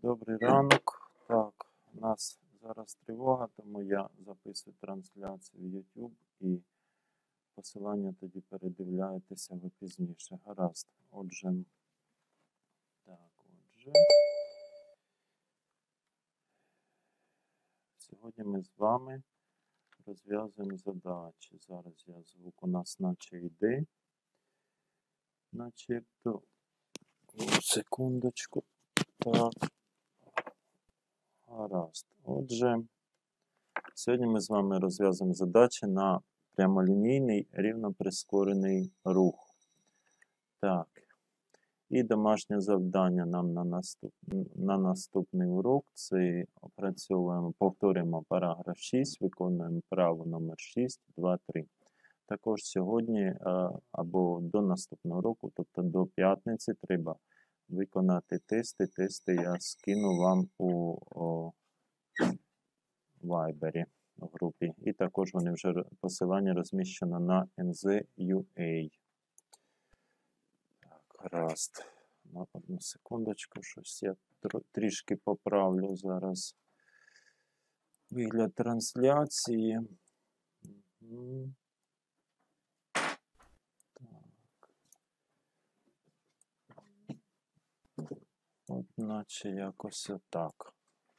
Добрий ранок. Так, у нас зараз тривога, тому я записую трансляцію в YouTube і посилання тоді передивляєтеся ви пізніше. Гаразд. Отже, сьогодні ми з вами розв'язуємо задачі. Зараз я звук у нас наче йде. Начебто, секундочку. Так. Гаразд. Отже, сьогодні ми з вами розв'язуємо задачі на прямолінійний рівноприскорений рух. Так. І домашнє завдання нам на наступний урок. Це опрацьовуємо, повторюємо параграф 6, виконуємо вправу номер 6, 2, 3. Також сьогодні або до наступного року, тобто до п'ятниці, треба виконати тести. Тести я скину вам у Viber в групі. І також вони вже посилання розміщено на NZ.UA. Так, гаразд. На одну секундочку, щось я трішки поправлю зараз вигляд трансляції. От наче якось отак.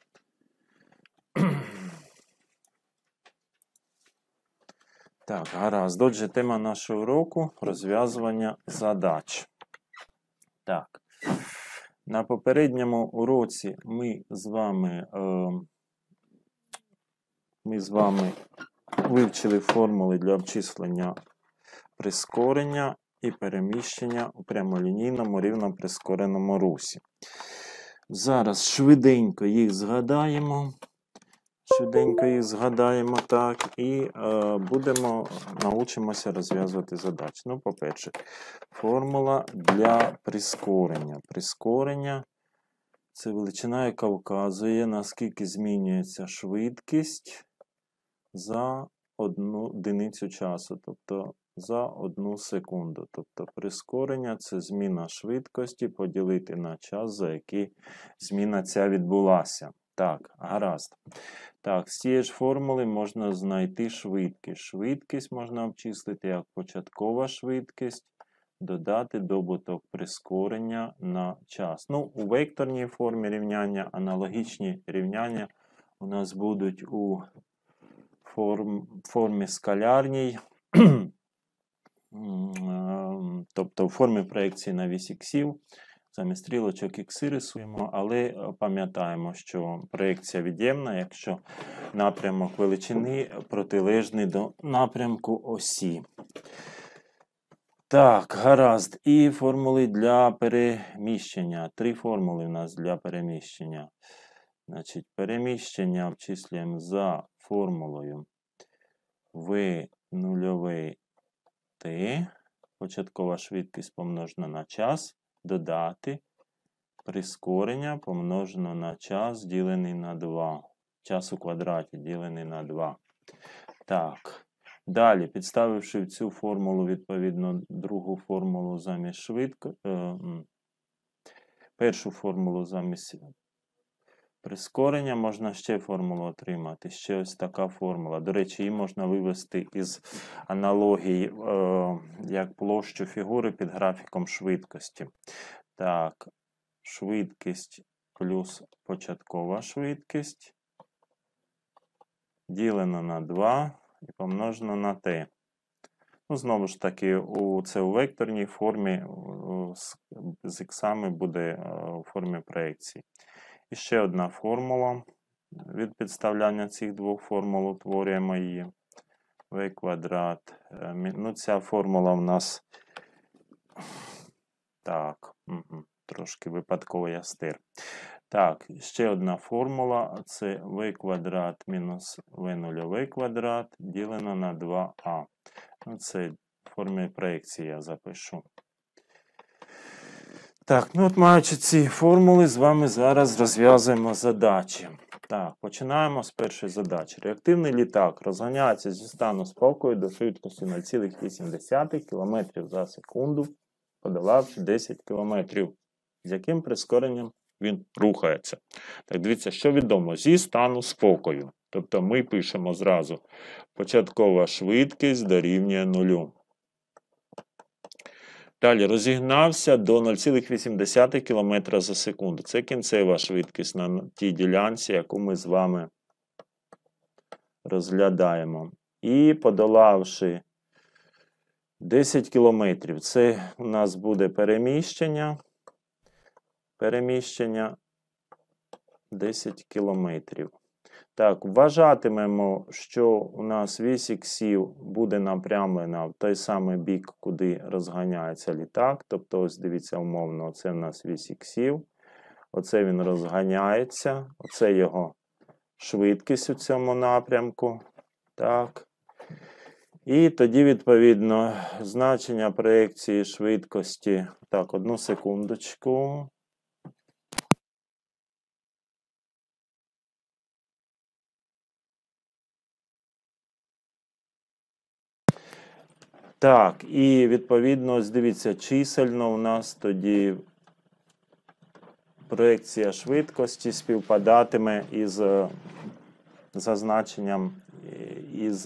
Так, гаразд. Отже, тема нашого уроку – розв'язування задач. Так. На попередньому уроці ми з вами вивчили формули для обчислення прискорення і переміщення у прямолінійному рівноприскореному русі. Зараз швиденько їх згадаємо. Так, і научимося розв'язувати задачі. Ну, по-перше, формула для прискорення. Прискорення – це величина, яка вказує, наскільки змінюється швидкість за одну одиницю часу, тобто за 1 секунду. Тобто прискорення – це зміна швидкості поділити на час, за який зміна ця відбулася. Так, гаразд. Так, з цієї ж формули можна знайти швидкість. Швидкість можна обчислити як початкова швидкість, додати добуток прискорення на час. Ну, у векторній формі рівняння, аналогічні рівняння у нас будуть у формі скалярній, тобто в формі проекції на вісь іксів. Замість стрілочок ікси рисуємо, але пам'ятаємо, що проекція від'ємна, якщо напрямок величини протилежний до напрямку осі. Так, гаразд. І формули для переміщення. 3 формули у нас для переміщення. Значить, переміщення обчислюємо за формулою V0t, початкова швидкість помножена на час, додати прискорення помножено на час ділений на 2. Час у квадраті ділений на 2. Так. Далі, підставивши в цю формулу, відповідно, другу формулу замість першу формулу замість прискорення, можна ще формулу отримати. Ще ось така формула. До речі, її можна вивести із аналогії, як площу фігури під графіком швидкості. Так, швидкість плюс початкова швидкість ділено на 2 і помножено на t. Ну, знову ж таки, це у векторній формі з іксами буде у формі проекції. І ще одна формула. Від підставляння цих двох формул утворюємо її. В квадрат. Ну, ця формула в нас так, трошки випадково я стир. Так, ще одна формула. Це v квадрат мінус v0 квадрат ділено на 2а. Ну, це в формі проекції я запишу. Так, ну от маючи ці формули, з вами зараз розв'язуємо задачі. Так, починаємо з першої задачі. Реактивний літак розганяється зі стану спокою до швидкості 0,8 км за секунду, подолавши 10 км. З яким прискоренням він рухається. Так, дивіться, що відомо зі стану спокою. Тобто ми пишемо зразу початкова швидкість дорівнює 0. Далі розігнався до 0,8 км за секунду. Це кінцева швидкість на тій ділянці, яку ми з вами розглядаємо. І подолавши 10 км, це у нас буде переміщення. Переміщення 10 км. Так, вважатимемо, що у нас вісь іксів буде напрямлена в той самий бік, куди розганяється літак. Тобто, ось дивіться, умовно, оце у нас вісь іксів. Оце він розганяється. Оце його швидкість у цьому напрямку. Так. І тоді, відповідно, значення проекції швидкості. Так, одну секундочку. Так, і відповідно, дивіться, чисельно у нас тоді проекція швидкості співпадатиме із зазначенням, із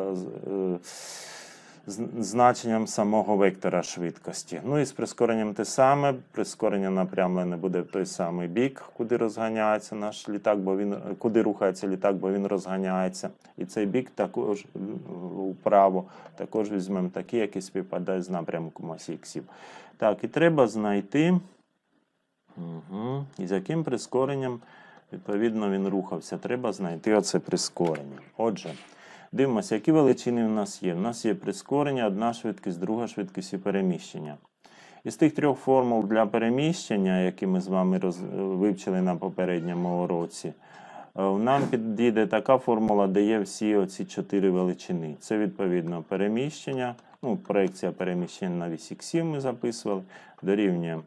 значенням самого вектора швидкості. Ну і з прискоренням те саме, прискорення напрямлене буде в той самий бік, куди розганяється наш літак, куди рухається літак, бо він розганяється. І цей бік також вправо також візьмемо такий, який співпадає з напрямком осі іксів. Так, і треба знайти, і з яким прискоренням, відповідно, він рухався. Треба знайти оце прискорення. Отже, дивимося, які величини у нас є. У нас є прискорення, одна швидкість, друга швидкість і переміщення. Із тих трьох формул для переміщення, які ми з вами вивчили на попередньому уроці, нам підійде така формула, де є всі оці 4 величини. Це, відповідно, переміщення, проекція переміщення на вісь іксів ми записували, дорівнює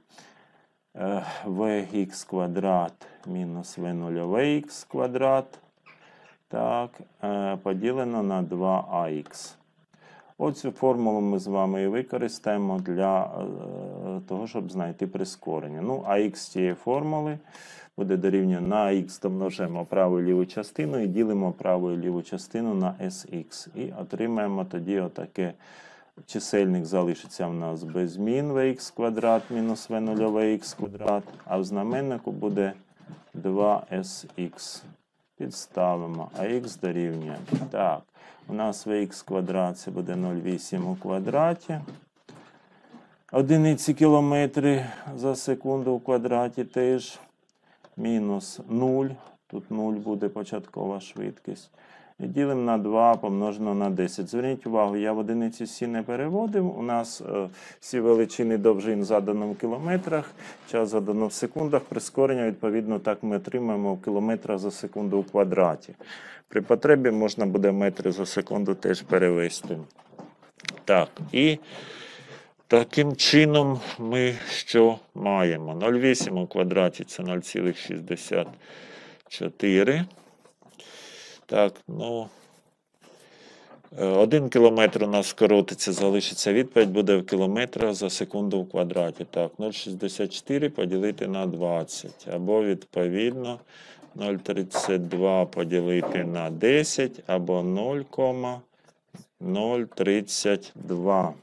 vx квадрат мінус v0х квадрат. Так, поділено на 2ах. Оцю формулу ми з вами і використаємо для того, щоб знайти прискорення. Ну, ах цієї формули буде дорівнює на х домножимо праву і ліву частину і ділимо праву і ліву частину на sx. І отримаємо тоді отаке. Чисельник залишиться в нас без змін vx квадрат мінус v0х квадрат, а в знаменнику буде 2sx. Підставимо, а х дорівнює. Так, у нас vx квадрат це буде 0,8 у квадраті. Одиниці кілометри за секунду у квадраті теж. Мінус 0. Тут 0 буде початкова швидкість. І ділимо на 2 помножено на 10. Зверніть увагу, я в одиниці всі не переводив. У нас всі величини довжин задано в кілометрах, час задано в секундах. Прискорення, відповідно, так ми отримаємо в кілометрах за секунду у квадраті. При потребі можна буде метри за секунду теж перевести. Так, і таким чином ми що маємо? 0,8 у квадраті це 0,64. Так, 1 кілометр у нас скоротиться, залишиться відповідь, буде в кілометрах за секунду в квадраті. Так, 0,64 поділити на 20. Або, відповідно, 0,32 поділити на 10, або 0,032.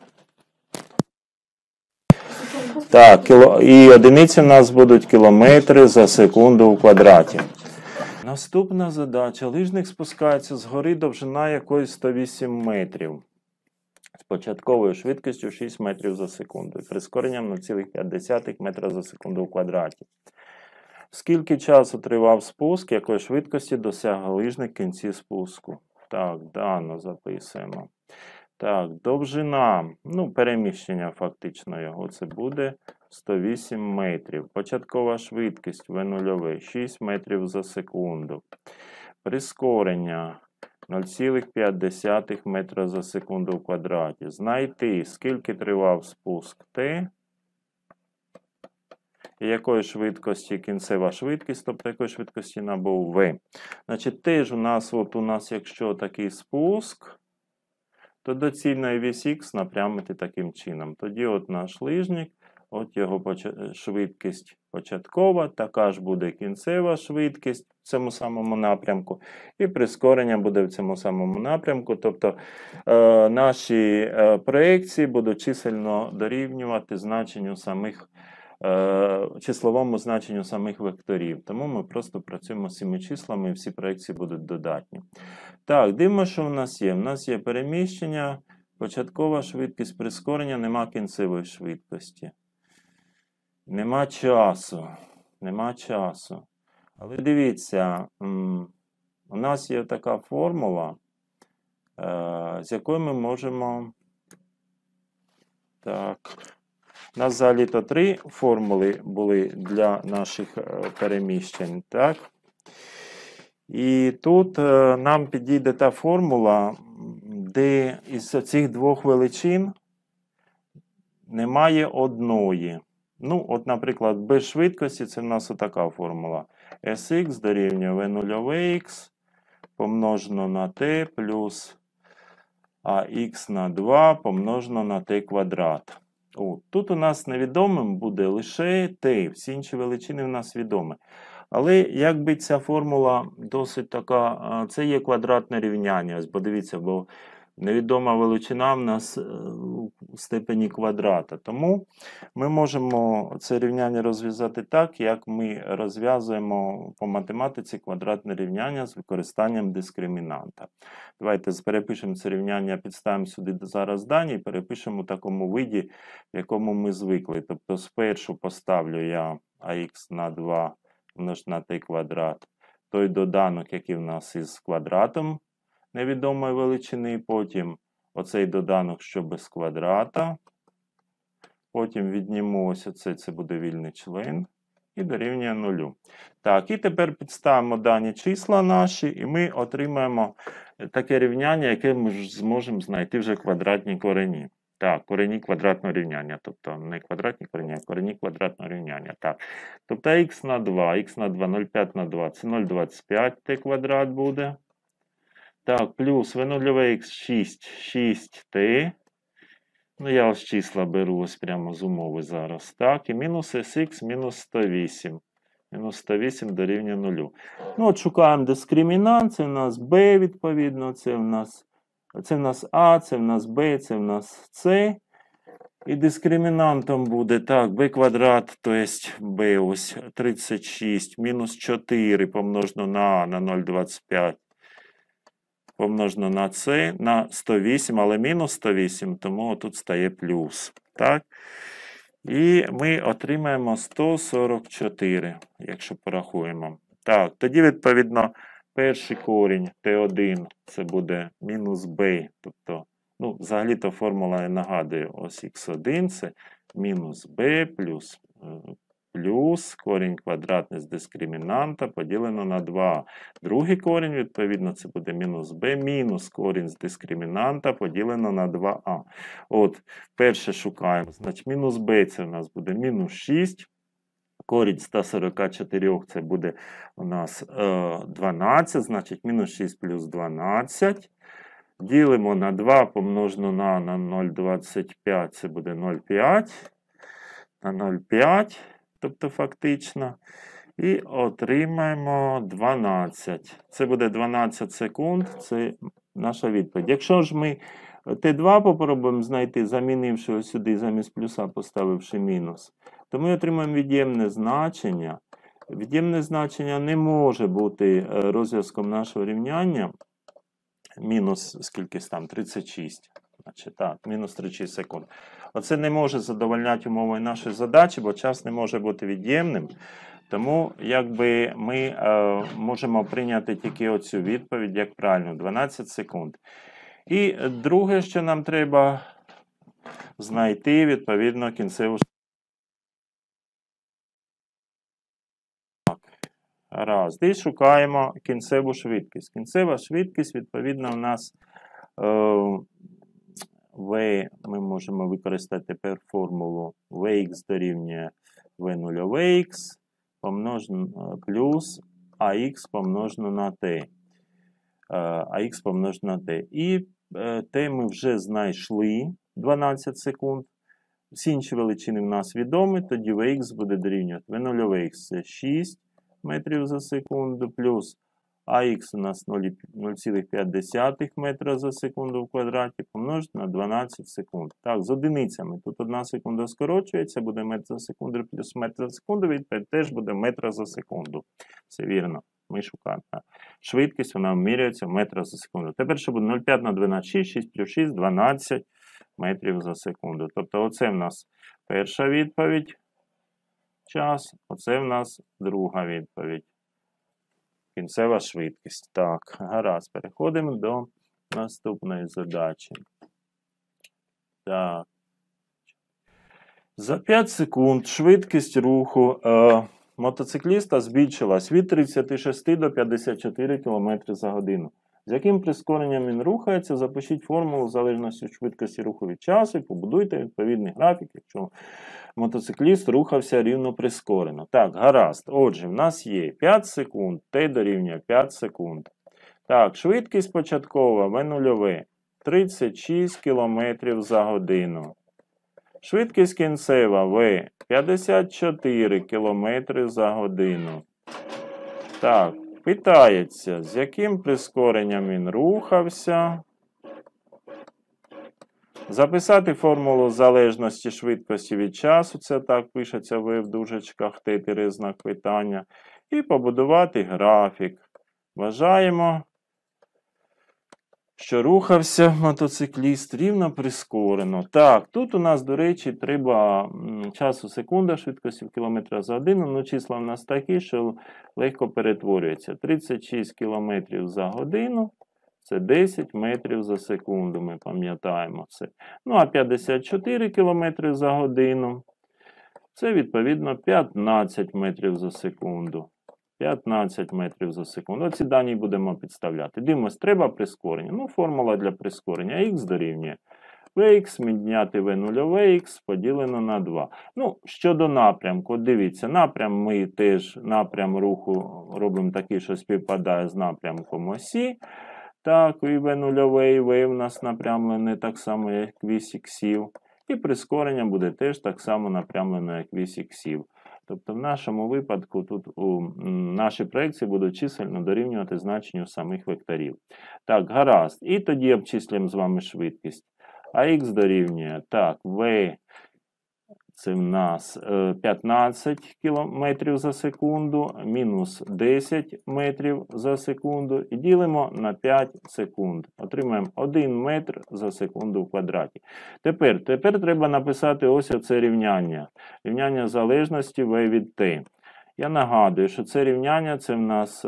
Так, і одиниці у нас будуть кілометри за секунду в квадраті. Наступна задача. Лижник спускається з гори, довжина якої 108 метрів. З початковою швидкістю 6 метрів за секунду. І прискоренням 0,5 метра за секунду в квадраті. Скільки часу тривав спуск, якої швидкості досяг лижник в кінці спуску? Так, дано записуємо. Так, довжина, переміщення фактично його, це буде 108 метрів. Початкова швидкість v0 6 метрів за секунду. Прискорення 0,5 метра за секунду в квадраті. Знайти, скільки тривав спуск t, і якої швидкості кінцева швидкість, тобто якої швидкості набув v. Значить, теж у нас, якщо такий спуск, то доцільно вісь х напрямити таким чином. Тоді наш лижник От його швидкість початкова, така ж буде кінцева швидкість в цьому самому напрямку, і прискорення буде в цьому самому напрямку. Тобто наші проекції будуть чисельно дорівнювати значенню самих, числовому значенню самих векторів. Тому ми просто працюємо з цими числами і всі проекції будуть додатні. Так, дивимося, що в нас є. У нас є переміщення, початкова швидкість, прискорення, нема кінцевої швидкості. Нема часу. Нема часу. Але дивіться, у нас є така формула, з якою ми можемо. Так. У нас взагалі-то 3 формули були для наших переміщень. Так? І тут нам підійде та формула, де із цих 2 величин немає одної. Ну, от, наприклад, без швидкості це в нас отака формула. Sx дорівнює v0x помножено на t плюс ax на 2 помножено на t квадрат. Тут у нас невідомим буде лише t, всі інші величини в нас відомі. Але якби ця формула досить така, це є квадратне рівняння. Ось подивіться, бо невідома величина в нас у степені квадрата. Тому ми можемо це рівняння розв'язати так, як ми розв'язуємо по математиці квадратне рівняння з використанням дискримінанта. Давайте перепишемо це рівняння, підставимо сюди зараз дані і перепишемо у такому виді, в якому ми звикли. Тобто спершу поставлю я ax на 2 множити на t квадрат, той доданок, який в нас із квадратом невідомої величини, потім оцей доданок, що без квадрата, потім відніму ось оце, це буде вільний член, і дорівнює 0. Так, і тепер підставимо дані числа наші, і ми отримаємо таке рівняння, яке ми зможемо знайти вже квадратні корені. Так, корені квадратного рівняння, тобто не квадратні корені, а корені квадратного рівняння. Так, тобто х на 2, 0,5 на 2, це 0,25 t квадрат буде. Так, плюс v0x 6t. Ну, я ось числа беру ось прямо з умови зараз. Так, і мінус sx мінус 108. Мінус 108 дорівнює 0. Ну, от шукаємо дискримінант, це в нас b, відповідно, це в нас a, це в нас b, це в нас c. І дискримінантом буде, так, b квадрат, то есть b ось 36, мінус 4 помножено на a на 0,25. Помножено на c, на 108, але мінус 108, тому тут стає плюс. Так? І ми отримаємо 144, якщо порахуємо. Так, тоді, відповідно, перший корінь t1, це буде мінус b. Тобто, ну, взагалі-то формула, я нагадую, ось x1, це мінус b плюс корінь квадратний з дискримінанта поділено на 2. Другий корінь, відповідно, це буде мінус b, мінус корінь з дискримінанта поділено на 2а. От, перше шукаємо. Значить, мінус b це у нас буде мінус 6. Корінь 144 це буде у нас 12, значить, мінус 6 плюс 12. Ділимо на 2 помножено на 0,25, це буде 0,5. На 0,5. Тобто фактично, і отримаємо 12. Це буде 12 секунд, це наша відповідь. Якщо ж ми Т2 попробуємо знайти, замінивши ось сюди, замість плюса поставивши мінус, то ми отримаємо від'ємне значення. Від'ємне значення не може бути розв'язком нашого рівняння. Мінус, скількись там, 36. Значить, так, мінус 36 секунд. Оце не може задовольняти умови нашої задачі, бо час не може бути від'ємним. Тому, якби ми можемо прийняти тільки оцю відповідь, як правильно, 12 секунд. І друге, що нам треба знайти, відповідно, кінцеву швидкість. Раз. І шукаємо кінцеву швидкість. Кінцева швидкість, відповідно, у нас ми можемо використати тепер формулу Vx дорівнює V0x плюс AX помножено на T. AX помножено на T. І T ми вже знайшли 12 секунд. всі інші величини в нас відомі, тоді Vx буде дорівнювати V0x це 6 метрів за секунду, плюс АХ у нас 0,5 метра за секунду в квадраті, помножити на 12 секунд. Так, з одиницями. Тут 1 секунда скорочується, буде метр за секунду, плюс метр за секунду, відповідь теж буде метр за секунду. Все вірно. Ми шукаємо. Швидкість, вона вимірюється в метрах за секунду. Тепер що буде 0,5 на 12, 6, 6 плюс 6, 12 метрів за секунду. Тобто оце в нас перша відповідь. Час. Оце в нас друга відповідь. Кінцева швидкість. Так, гаразд. Переходимо до наступної задачі. Так. За 5 секунд швидкість руху мотоцикліста збільшилась від 36 до 54 км за годину. З яким прискоренням він рухається, запишіть формулу залежності від швидкості руху від часу і побудуйте відповідний графік, якщо мотоцикліст рухався рівно прискорено. Так, гаразд. Отже, в нас є 5 секунд, t дорівнює 5 секунд. Так, швидкість початкова V0 36 км за годину. Швидкість кінцева V 54 км за годину. Так, питається, з яким прискоренням він рухався. Записати формулу залежності швидкості від часу, це так пишеться V в дужечках, Т знак питання. І побудувати графік. Вважаємо, що рухався мотоцикліст рівно прискорено. Так, тут у нас, до речі, треба часу секунда, швидкості в кілометрах за годину. Ну, числа в нас такі, що легко перетворюється. 36 км за годину. Це 10 метрів за секунду, ми пам'ятаємо це. Ну, а 54 км за годину, це, відповідно, 15 метрів за секунду. 15 метрів за секунду. Оці дані будемо підставляти. Дивимось, треба прискорення. Ну, формула для прискорення. Х дорівнює Vx, відняти V0x поділено на 2. Ну, щодо напрямку, дивіться, ми теж напрям руху робимо такий, що співпадає з напрямком осі. Так, і V0, і V у нас напрямлене так само, як вісь іксів. І прискорення буде теж так само напрямлено, як вісь іксів. Тобто в нашому випадку тут наші проекції будуть чисельно дорівнювати значенню самих векторів. Так, гаразд. І тоді обчислюємо з вами швидкість. А х дорівнює, так, v це в нас 15 км за секунду, мінус 10 метрів за секунду. І ділимо на 5 секунд. Отримаємо 1 метр за секунду в квадраті. Тепер треба написати ось оце рівняння. Рівняння залежності v від t. Я нагадую, що це рівняння, це в нас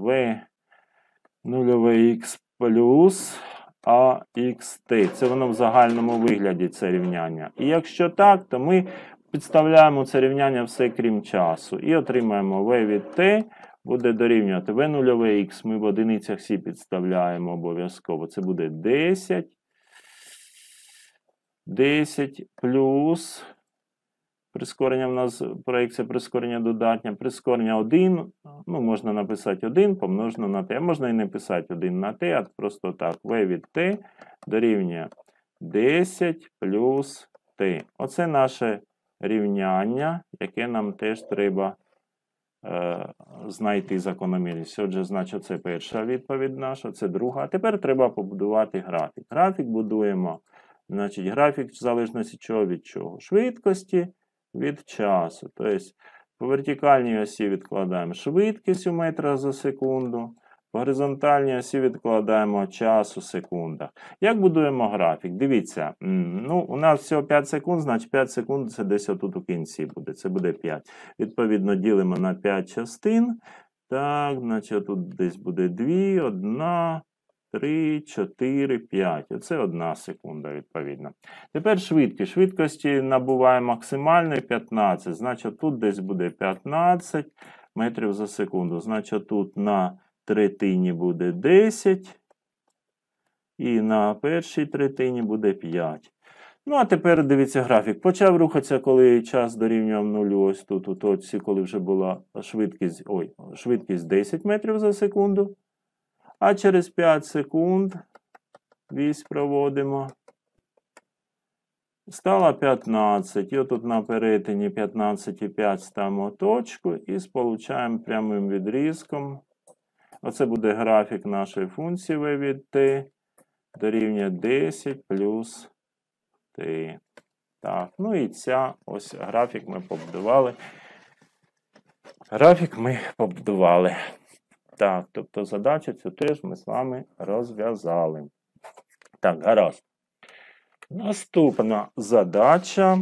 v0x плюс AXT. Це воно в загальному вигляді, це рівняння. І якщо так, то ми підставляємо це рівняння все крім часу. І отримаємо v від t буде дорівнювати v0x. Ми в одиницях всі підставляємо обов'язково. Це буде 10 плюс прискорення в нас, проекція прискорення додатня. Прискорення 1, ну, можна написати 1 помножено на t. Можна і не писати 1 на t, а просто так. v від t дорівнює 10 плюс t. Оце наше рівняння, яке нам теж треба знайти закономірність. Отже, значить, це перша відповідь наша, це друга. А тепер треба побудувати графік. Графік будуємо, значить, графік в залежності чого від чого? Швидкості від часу. Тобто, по вертикальній осі відкладаємо швидкість у метрах за секунду, по горизонтальній осі відкладаємо час у секундах. Як будуємо графік? Дивіться, ну, у нас всього 5 секунд, значить 5 секунд це десь отут у кінці буде. Це буде 5. Відповідно, ділимо на 5 частин. Так, значить тут десь буде 2, 1, 3, 4, 5. Оце 1 секунда, відповідно. Тепер швидкість. Швидкості набуває максимальної 15. Значить, тут десь буде 15 метрів за секунду. Значить, тут на третині буде 10. І на першій третині буде 5. Ну, а тепер дивіться графік. Почав рухатися, коли час дорівнював 0. Ось тут, у точці, коли вже була швидкість 10 метрів за секунду. А через 5 секунд вісь проводимо. Стало 15. І отут на перетині 15,5 ставимо точку і сполучаємо прямим відрізком. Оце буде графік нашої функції v від t дорівнює 10 плюс t. Так, ну і ось графік ми побудували. Так, тобто задачу цю теж ми з вами розв'язали. Так, гаразд. Наступна задача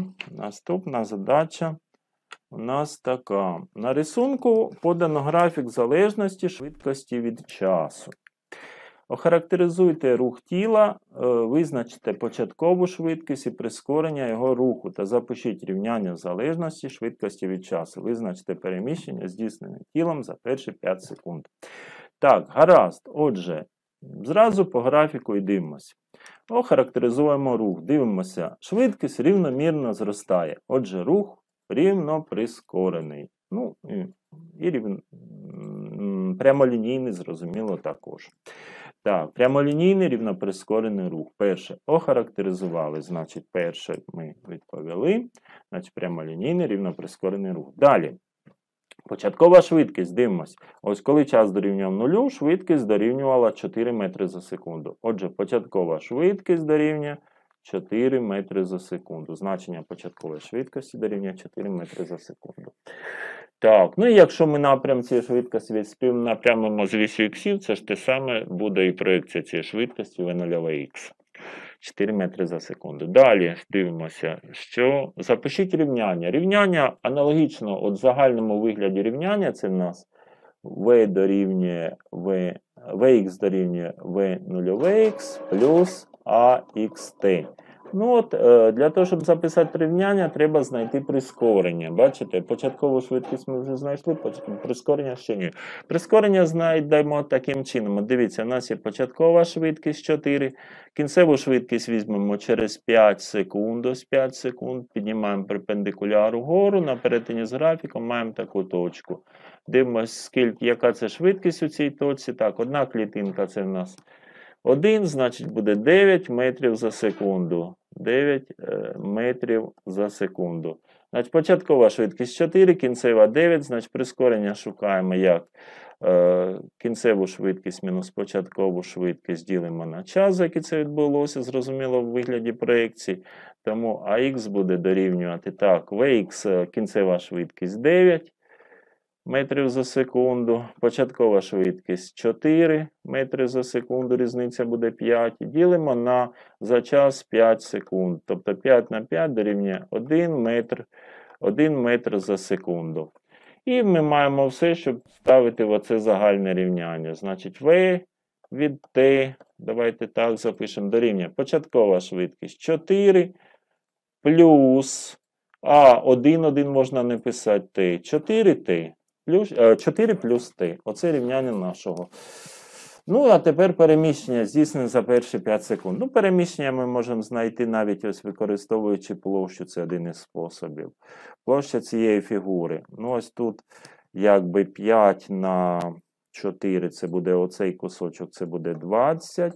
у нас така. На рисунку подано графік залежності швидкості від часу. Охарактеризуйте рух тіла, визначте початкову швидкість і прискорення його руху та запишіть рівняння залежності швидкості від часу. Визначте переміщення, здійснене тілом за перші 5 секунд. Так, гаразд. Отже, зразу по графіку і дивимося. Охарактеризуємо рух. Дивимося, швидкість рівномірно зростає. Отже, рух рівно прискорений. Ну, і прямолінійний, зрозуміло, також. Так, прямолінійний рівноприскорений рух. Перше охарактеризували, значить, перше ми відповіли. Значить, прямолінійний рівноприскорений рух. Далі. Початкова швидкість, дивимось. Ось коли час дорівнював 0, швидкість дорівнювала 4 метри за секунду. Отже, початкова швидкість дорівнює 4 метри за секунду. Значення початкової швидкості дорівнює 4 метри за секунду. Так, ну і якщо ми напрям цієї швидкості співнапрямимо з вісю х, це ж те саме буде і проекція цієї швидкості v0х. 4 метри за секунду. Далі дивимося, що запишіть рівняння. Рівняння аналогічно от в загальному вигляді рівняння, це в нас v дорівнює vx дорівнює v0х плюс axt. Ну от, для того, щоб записати рівняння, треба знайти прискорення. Бачите, початкову швидкість ми вже знайшли, прискорення ще ні. Прискорення знайдемо таким чином. Дивіться, у нас є початкова швидкість 4, кінцеву швидкість візьмемо через 5 секунд. Ось 5 секунд, піднімаємо перпендикуляр угору, на перетині з графіком маємо таку точку. Дивимося, яка це швидкість у цій точці. Так, одна клітинка це в нас 1, значить буде 9 метрів за секунду. 9 метрів за секунду. Значить, початкова швидкість 4, кінцева 9, значить прискорення шукаємо як кінцеву швидкість мінус початкову швидкість ділимо на час, за який це відбулося, зрозуміло, в вигляді проекції. Тому АХ буде дорівнювати так, Vx кінцева швидкість 9 метрів за секунду, початкова швидкість 4 метри за секунду, різниця буде 5. Ділимо на за час 5 секунд. Тобто 5 на 5 дорівнює 1 метр за секунду. І ми маємо все, щоб ставити в оце загальне рівняння. Значить, V від T, давайте так запишемо, дорівнює початкова швидкість 4 плюс, 1 можна не писати T, 4 плюс t. Оце рівняння нашого. Ну, а тепер переміщення здійснене за перші 5 секунд. Ну, переміщення ми можемо знайти навіть ось використовуючи площу. Це один із способів. Площа цієї фігури. Ну, ось тут якби 5 на 4 це буде оцей кусочок, це буде 20.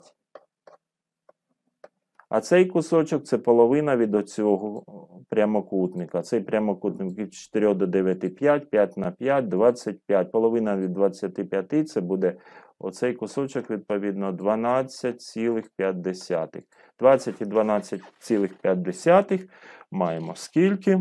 А цей кусочок це половина від оцього прямокутника. Цей прямокутник від 4 до 9, 5, 5 на 5, 25. Половина від 25 це буде оцей кусочок, відповідно, 12,5. 20 і 12,5 маємо скільки?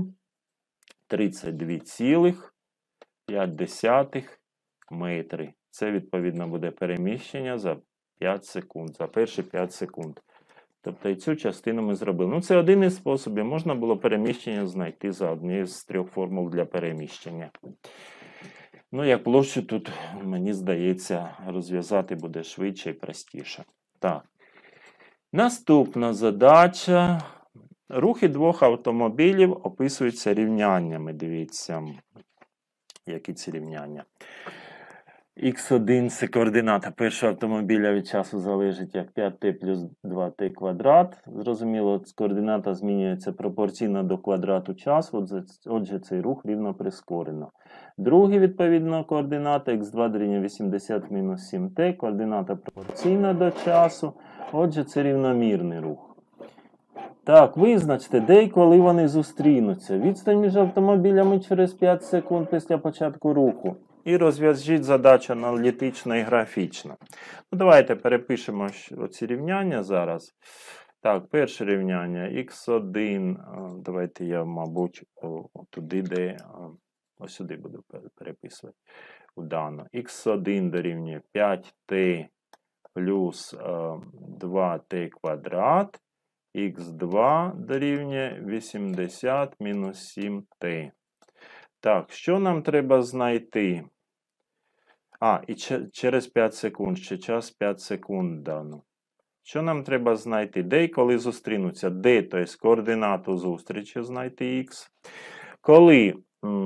32,5 метри. Це, відповідно, буде переміщення за 5 секунд, за перші 5 секунд. Тобто і цю частину ми зробили. Ну, це один із способів. Можна було переміщення знайти за однією з 3 формул для переміщення. Ну, як площу тут, мені здається, розв'язати буде швидше і простіше. Так. Наступна задача. Рухи двох автомобілів описуються рівняннями. Дивіться, які ці рівняння. Х1 – це координата першого автомобіля від часу залежить як 5t плюс 2t квадрат. Зрозуміло, координата змінюється пропорційно до квадрату часу, отже цей рух рівно прискорено. Другий, відповідно, координата х2 дорівнює 80 мінус 7t, координата пропорційна до часу, отже це рівномірний рух. Так, визначте, де і коли вони зустрінуться. Відстань між автомобілями через 5 секунд після початку руху. І розв'яжіть задачу аналітично і графічно. Ну, давайте перепишемо оці рівняння зараз. Так, перше рівняння x1. Давайте я, мабуть, туди, де ось сюди буду переписувати. Удано. x1 дорівнює 5t плюс 2t квадрат. Х2 дорівнює 80 мінус 7t. Так, що нам треба знайти? І через 5 секунд, ще час 5 секунд дано. Що нам треба знайти? Де і коли зустрінуться? Де, тобто координату зустрічі знайти х. Коли,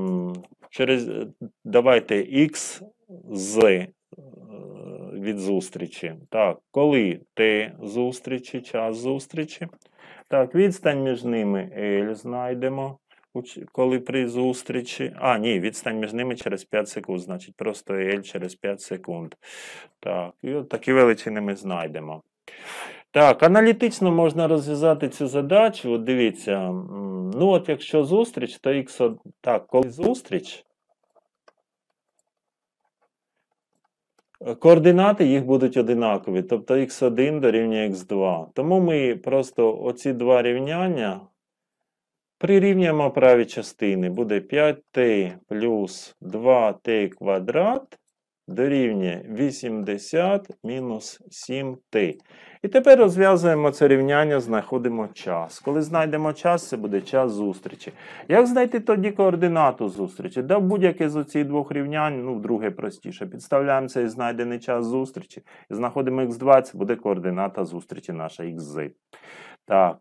давайте х з від зустрічі. Так, коли t зустрічі, час зустрічі. Так, відстань між ними L знайдемо, коли при зустрічі. Ні, відстань між ними через 5 секунд, значить просто L через 5 секунд. Так, і от такі величини ми знайдемо. Так, аналітично можна розв'язати цю задачу. От дивіться, ну от якщо зустріч, то x, так, коли зустріч, координати їх будуть одинакові, тобто x1 дорівнює x2. Тому ми просто оці два рівняння прирівнюємо праві частини. Буде 5t плюс 2t квадрат дорівнює 80 мінус 7t. І тепер розв'язуємо це рівняння, знаходимо час. Коли знайдемо час, це буде час зустрічі. Як знайти тоді координату зустрічі? Да, будь-яке з оцих двох рівнянь, друге простіше. Підставляємо цей знайдений час зустрічі. І знаходимо х2, це буде координата зустрічі наша xz. Так.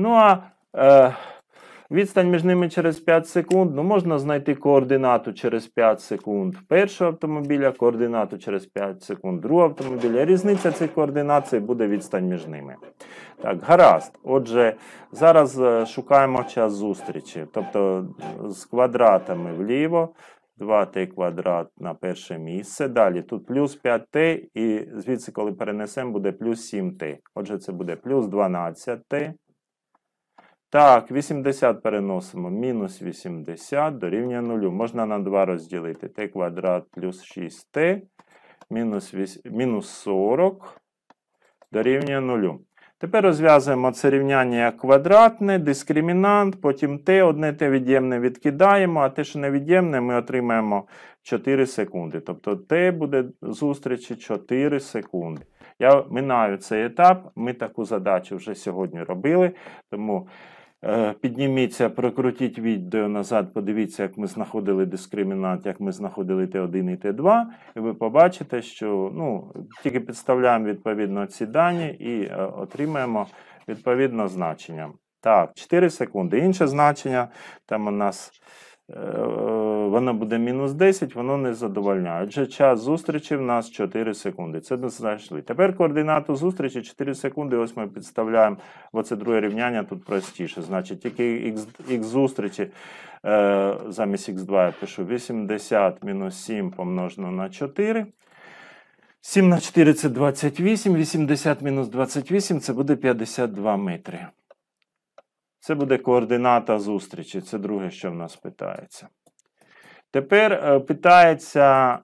Відстань між ними через 5 секунд. Можна знайти координату через 5 секунд першого автомобіля, координату через 5 секунд другого автомобіля. Різниця цих координат – це буде відстань між ними. Так, гаразд. Отже, зараз шукаємо час зустрічі. Тобто з квадратами вліво. 2t квадрат на перше місце. Далі тут плюс 5t і звідси, коли перенесемо, буде плюс 7t. Отже, це буде плюс 12t. Так, 80 переносимо. Мінус 80 дорівнює 0. Можна на 2 розділити. t квадрат плюс 6t мінус 40 дорівнює 0. Тепер розв'язуємо це рівняння як квадратне, дискримінант, потім t, одне t від'ємне відкидаємо, а те, що невід'ємне, ми отримаємо 4 секунди. Тобто t буде зустрічі 4 секунди. Я минаю цей етап, ми таку задачу вже сьогодні робили, тому підніміться, прокрутіть відео назад, подивіться, як ми знаходили дискримінант, як ми знаходили Т1 і Т2, і ви побачите, що тільки підставляємо відповідно ці дані і отримаємо відповідно значення. Так, 4 секунди. Інше значення, там у нас воно буде мінус 10, воно не задовольняє. Отже, час зустрічі в нас 4 секунди. Це не знайшли. Тепер координату зустрічі 4 секунди. Ось ми підставляємо оце друге рівняння, тут простіше. Значить, тільки х зустрічі замість х2 я пишу 80 мінус 7 помножено на 4. 7 на 4 – це 28. 80 мінус 28 – це буде 52 метри. Це буде координата зустрічі. Це друге, що в нас питається. Тепер питається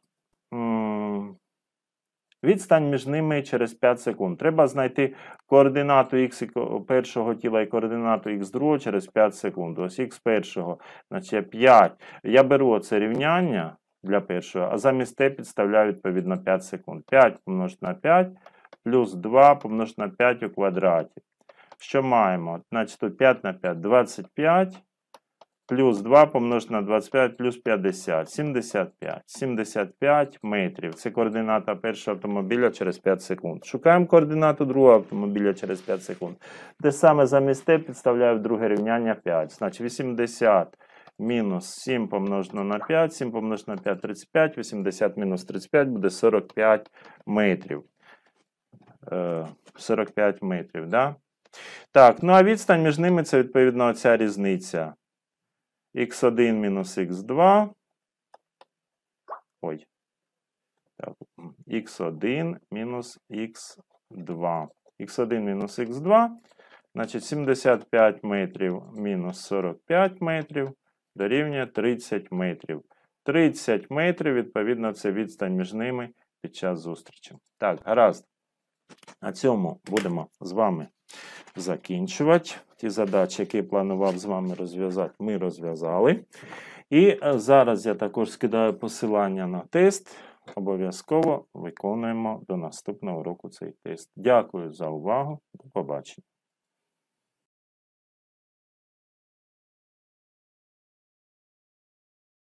відстань між ними через 5 секунд. Треба знайти координату х першого тіла і координату х другого через 5 секунд. Ось х першого, значить 5. Я беру це рівняння для першого, а замість t підставляю відповідно 5 секунд. 5 помножити на 5 плюс 2 помножити на 5 у квадраті. Що маємо? Значить, тут 5 на 5 – 25, плюс 2 помножити на 25, плюс 50, 75. 75 метрів. Це координата першого автомобіля через 5 секунд. Шукаємо координату другого автомобіля через 5 секунд. Те саме замість t підставляю в друге рівняння 5. Значить, 80 мінус 7 помножено на 5, 7 помножено на 5 – 35, 80 мінус 35 буде 45 метрів. 45 метрів, да? Так, а відстань між ними – це, відповідно, оця різниця. Х1 мінус х2. Ой. Так, х1 мінус х2. Х1 мінус х2 Значить, 75 метрів мінус 45 метрів дорівнює 30 метрів. 30 метрів, відповідно, це відстань між ними під час зустрічі. Так, гаразд. На цьому будемо з вами закінчувати. Ті задачі, які я планував з вами розв'язати, ми розв'язали. І зараз я також скидаю посилання на тест. Обов'язково виконуємо до наступного уроку цей тест. Дякую за увагу. До побачення.